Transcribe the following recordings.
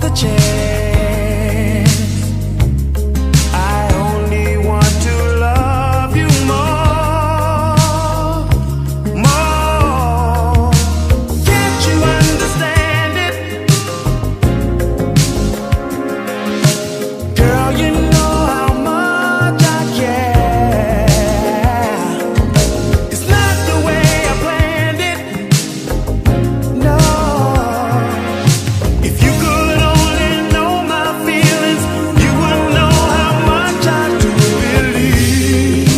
the chance. I only want to love you more, more. Can't you understand it? Girl, you know how much I care. It's not the way I planned it, no. If you could only know my feelings, you would know how much I do believe.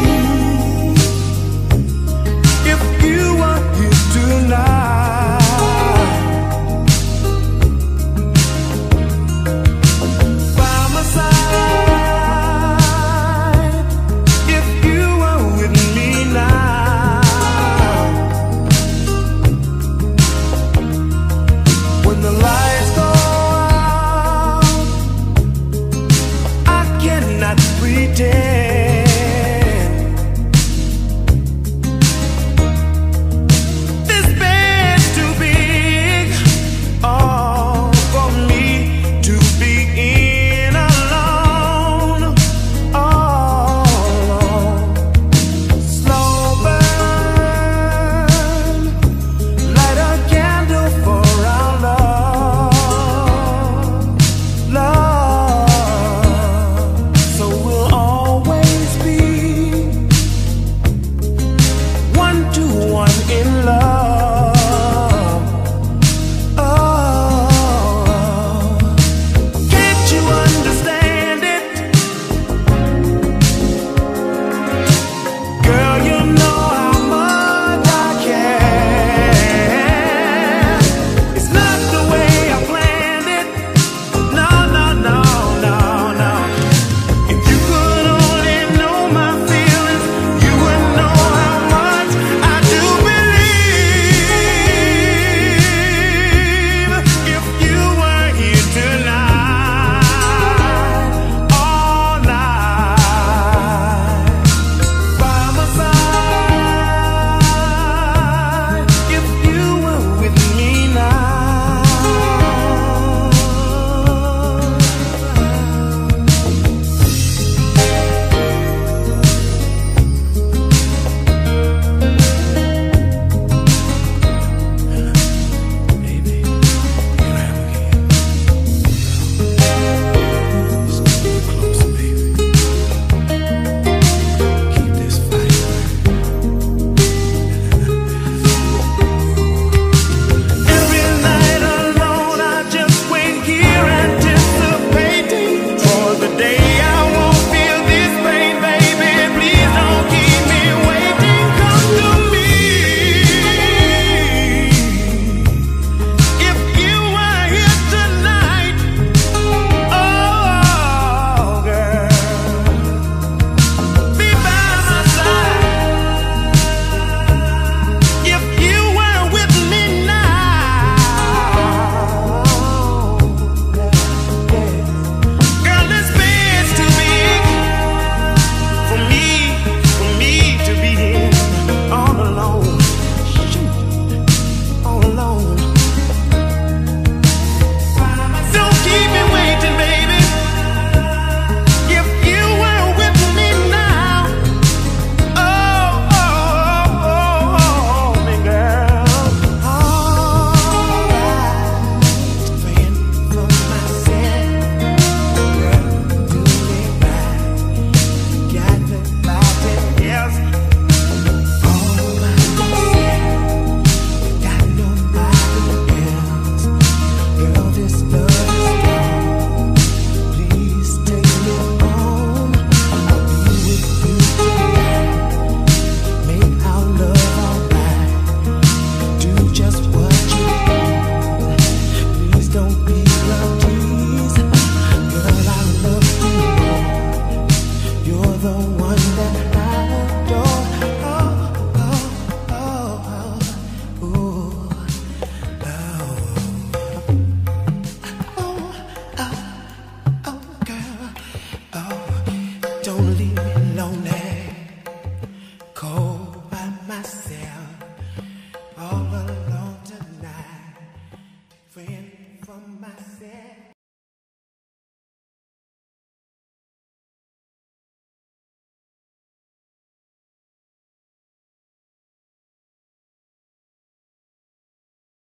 If you were here tonight, by my side, if you were with me now, when the lights go out, I cannot pretend. This bed's too big, oh, for me to be in alone, all alone. Slow burn, light a candle for our love, love. So we'll always be 1 to 1 in love. Oh, can't you understand it? Girl, you know how much I care. It's not the way I planned it, no, no, no, no, no. If you could only know my feelings, you would know how much I do believe. If you were here tonight, all night, by my side, if you were with me now. Baby, here I am again. Just get closer, baby. Keep this fight burning. Every night alone, I just wait here anticipating for the day I won't feel this pain, baby. Please don't keep me waiting. Come to me. If you were here tonight, oh girl, be by my side. If you were with me now, girl, this bed's too big for me to be in all alone. Shoot, all alone. Don't keep me waiting, baby. If you were with me now, oh, oh, oh, oh, me girl. Alright, praying for myself, girl, do me right, got nobody else. All by myself, got nobody else. Girl, this love is strong. Please take me home. I'll be with you tonight. Make our love alright. Do just what you want. Please don't be a tease. Girl, I love you more. You're the one that I adore. Oh, oh, oh, oh, ooh, oh, oh, girl, oh, don't leave me lonely, cold by myself, all alone tonight. Friend from myself. said.